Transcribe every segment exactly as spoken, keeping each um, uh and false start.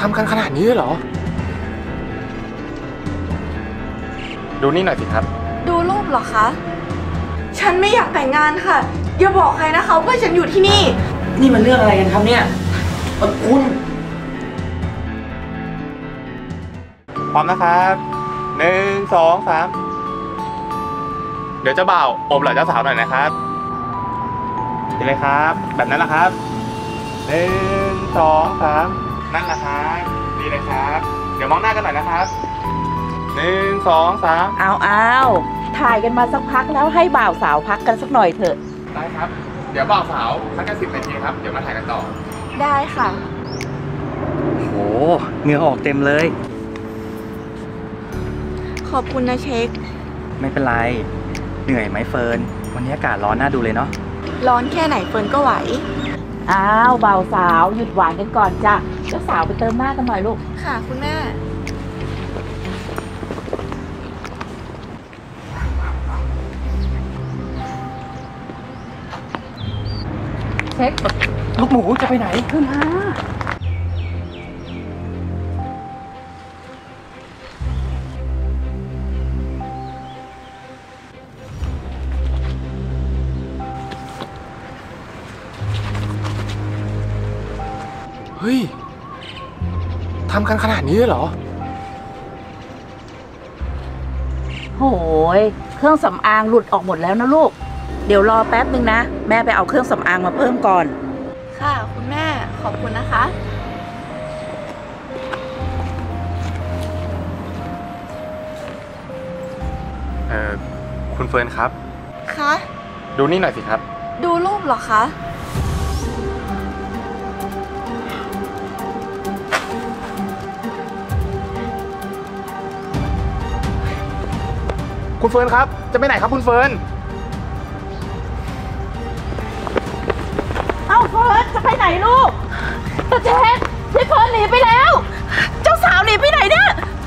ทำกันขนาดนี้เลยเหรอดูนี่หน่อยสิครับดูรูปเหรอคะฉันไม่อยากแต่งงานค่ะอย่าบอกใครนะคะว่าฉันอยู่ที่นี่นี่มันเรื่องอะไรกันครับเนี่ยคุณพร้อมนะครับหนึ่งสองสามเดี๋ยวเจ้าบ่าวโอบไหล่เจ้าสาวหน่อยนะครับดีเลยครับแบบนั้นแหละครับหนึ่งสองสามนั่นแหละครับดีเลยครับเดี๋ยวมองหน้ากันหน่อยนะครับหนึ่งสองสามเอาเอาถ่ายกันมาสักพักแล้วให้บ่าวสาวพักกันสักหน่อยเถอะได้ครับเดี๋ยวบ่าวสาวพักกันสิบนาทีครับเดี๋ยวมาถ่ายกันต่อได้ค่ะโอ้เหงื่อออกเต็มเลยขอบคุณนะเช็คไม่เป็นไรเหนื่อยไหมเฟิร์นวันนี้อากาศร้อนน่าดูเลยเนาะร้อนแค่ไหนเฟิร์นก็ไหวอ้าวบ่าวสาวหยุดหวานกันก่อนจ้ะเจ้าสาวไปเติมหน้ากันหน่อยลูกค่ะคุณแม่เช็คลูกหมูจะไปไหนขึ้นมาเฮ้ยทำกันขนาดนี้เลยเหรอโหยเครื่องสำอางหลุดออกหมดแล้วนะลูกเดี๋ยวรอแป๊บนึงนะแม่ไปเอาเครื่องสำอางมาเพิ่มก่อนค่ะคุณแม่ขอบคุณนะคะเอ่อคุณเฟิร์นครับคะดูนี่หน่อยสิครับดูรูปเหรอคะคุณเฟิร์นครับจะไปไหนครับคุณเฟิร์นเอ้าเฟิร์นจะไปไหนลูกตาเจ๊พี่เฟิร์นหนีไปแล้วเจ้าสาวหนีไปไหนเนี่ย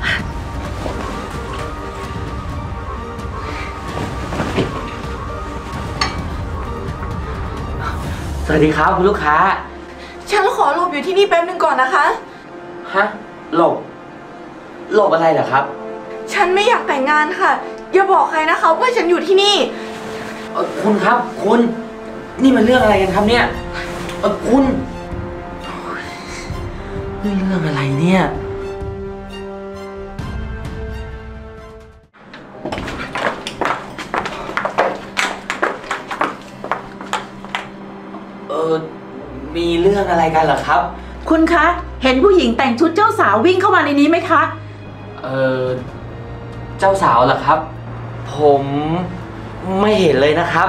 สวัสดีครับคุณลูกค้าฉันขอหลบอยู่ที่นี่แป๊บนึงก่อนนะคะฮะหลบหลบอะไรเหรอครับฉันไม่อยากแต่งงานค่ะอย่าบอกใครนะคะว่าฉันอยู่ที่นี่คุณครับคุณนี่มันเรื่องอะไรกันครับเนี่ยคุณเรื่องอะไรเนี่ยเออมีเรื่องอะไรกันเหรอครับคุณคะเห็นผู้หญิงแต่งชุดเจ้าสาววิ่งเข้ามาในนี้ไหมคะเออเจ้าสาวเหรอครับผมไม่เห็นเลยนะครับ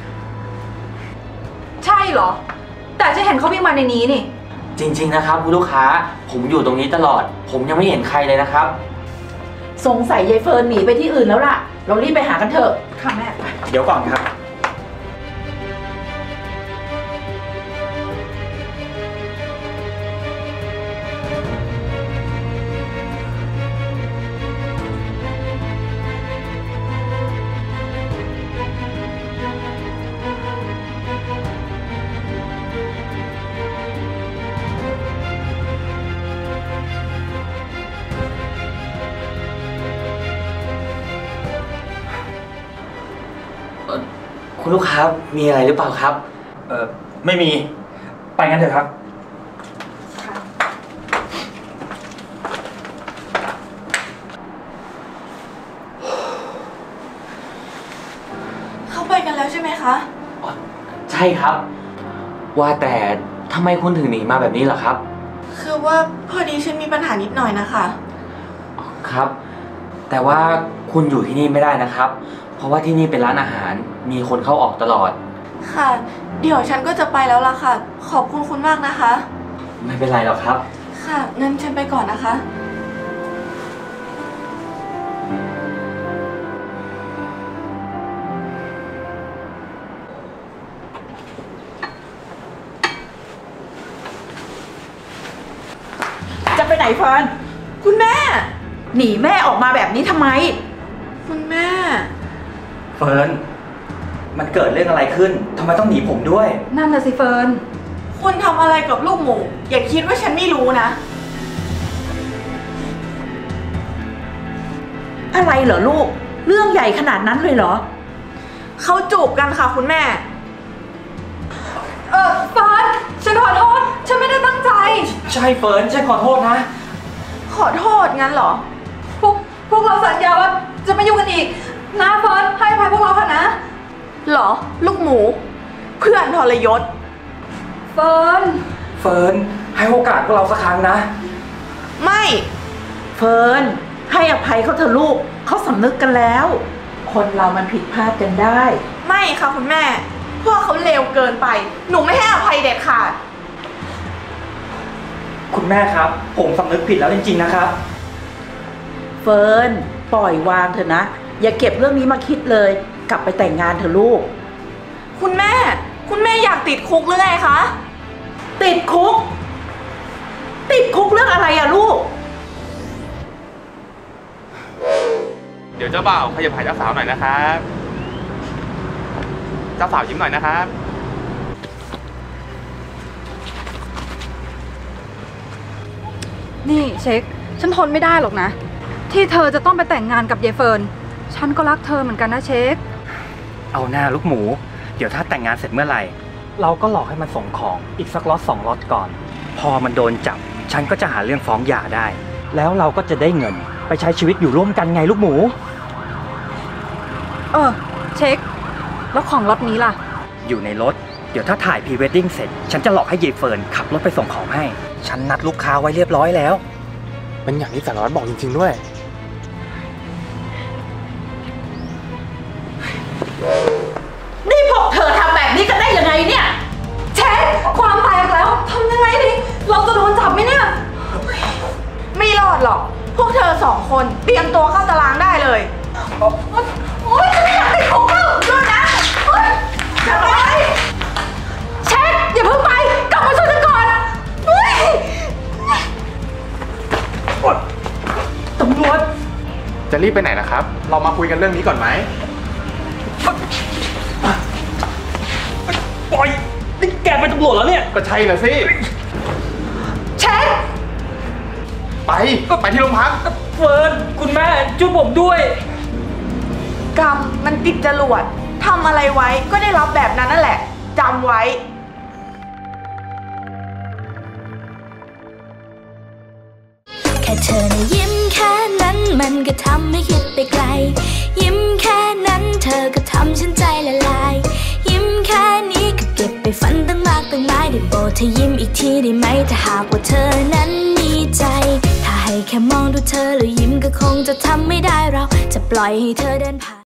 ใช่เหรอแต่จะเห็นเขาวิ่งมาในนี้นี่จริงๆนะครับคุณลูกค้าผมอยู่ตรงนี้ตลอดผมยังไม่เห็นใครเลยนะครับสงสัยยายเฟิร์นหนีไปที่อื่นแล้วล่ะเรารีบไปหากันเถอะค่ะแม่เดี๋ยวก่อนครับคุณลูกค้ามีอะไรหรือเปล่าครับเออไม่มีไปงั้นเถอะครับเขาไปกันแล้วใช่ไหมคะใช่ครับว่าแต่ทำไมคุณถึงหนีมาแบบนี้ล่ะครับคือว่าพอดีฉันมีปัญหานิดหน่อยนะคะครับแต่ว่าคุณอยู่ที่นี่ไม่ได้นะครับเพราะว่าที่นี่เป็นร้านอาหารมีคนเข้าออกตลอดค่ะเดี๋ยวฉันก็จะไปแล้วล่ะค่ะขอบคุณคุณมากนะคะไม่เป็นไรหรอกครับค่ะงั้นฉันไปก่อนนะคะจะไปไหนเฟิร์นคุณแม่หนีแม่ออกมาแบบนี้ทำไมคุณแม่เฟิร์นมันเกิดเรื่องอะไรขึ้นทำไมต้องหนีผมด้วยนั่นน่ะสิเฟิร์นคุณทำอะไรกับลูกหมูอย่าคิดว่าฉันไม่รู้นะอะไรเหรอลูก เรื่องใหญ่ขนาดนั้นเลยเหรอเขาจูบกันค่ะคุณแม่เออเฟิร์นฉันขอโทษ ฉันไม่ได้ตั้งใจใช่เฟิร์นฉันขอโทษนะขอโทษงั้นเหรอพวกพวกเราสัญญาว่าจะไม่ยุ่งกันอีกนะเฟิร์นให้อภัยพวกเราเถอะนะเหรอ ลูกหมู เพื่อนทรยศเฟิร์นเฟิร์นให้โอกาสพวกเราสักครั้งนะไม่เฟิร์นให้อภัยเขาเถอะลูกเขาสำนึกกันแล้ว คนเรามันผิดพลาดกันได้ไม่ค่ะคุณแม่ พวกเขาเลวเกินไป หนูไม่ให้อภัยเด็ดขาดคุณแม่ครับ ผมสำนึกผิดแล้วจริงๆนะครับเฟิร์นปล่อยวางเถอะนะ อย่าเก็บเรื่องนี้มาคิดเลย กลับไปแต่งงานเถอะลูกคุณแม่ คุณแม่อยากติดคุกหรือไงคะติดคุก ติดคุกเรื่องอะไรอะลูกเดี๋ยวเจ้าบ่าวขยับหาเจ้าสาวหน่อยนะครับ เจ้าสาวยิ้มหน่อยนะครับนี่เช็ค ฉันทนไม่ได้หรอกนะ ที่เธอจะต้องไปแต่งงานกับยายเฟิร์น ฉันก็รักเธอเหมือนกันนะเช็คเอาหน้าลูกหมู เดี๋ยวถ้าแต่งงานเสร็จเมื่อไหร่ เราก็หลอกให้มันส่งของอีกสักล็อตสองล็อตก่อน พอมันโดนจับ ฉันก็จะหาเรื่องฟ้องหย่าได้ แล้วเราก็จะได้เงินไปใช้ชีวิตอยู่ร่วมกันไงลูกหมูเออ เช็ค แล้วของล็อตนี้ล่ะอยู่ในรถ เดี๋ยวถ้าถ่ายพรีเวดดิ้งเสร็จ ฉันจะหลอกให้ยายเฟิร์นขับรถไปส่งของให้ ฉันนัดลูกค้าไว้เรียบร้อยแล้วเป็นอย่างที่สารวัตรบอกจริงๆด้วยนี่พวกเธอทำแบบนี้กันได้ยังไงเนี่ยเช็ค ความตายอีกแล้วทำยังไงดี เราจะโดนจับไหมเนี่ยไม่รอดหรอก พวกเธอสองคนเตรียมตัวเข้าตารางได้เลย โอ๊ยฉันไม่อยากติดคุกแล้วด้วยนะโอ๊ยจะไปเช็ค อย่าเพิ่งไป กลับมาช่วยฉันก่อนเฮ้ยตำรวจจะรีบไปไหนนะครับ เรามาคุยกันเรื่องนี้ก่อนไหมปล่อย นี่แกเป็นตำรวจแล้วเนี่ยก็ใช่น่ะสิเช็คไป ไปที่โรงพักเฟิร์นคุณแม่ช่วยผมด้วยกรรมมันติดจรวดทำอะไรไว้ก็ได้รับแบบนั้นนั่นแหละจำไว้แค่เธอนะยิ้มแค่นั้นมันก็ทำให้คิดไปไกล ยิ้มแค่นั้นเธอก็ทำฉันใจละลาย ยิ้มแค่นี้ก็เก็บไปฝันตั้งมากตั้งหลายได้โปรดเธอยิ้มอีกทีได้ไหมถ้าหากว่าเธอนั้นมีใจ ถ้าให้แค่มองดูเธอแล้วยิ้มก็คงจะทำไม่ได้เราจะปล่อยให้เธอเดินผ่าน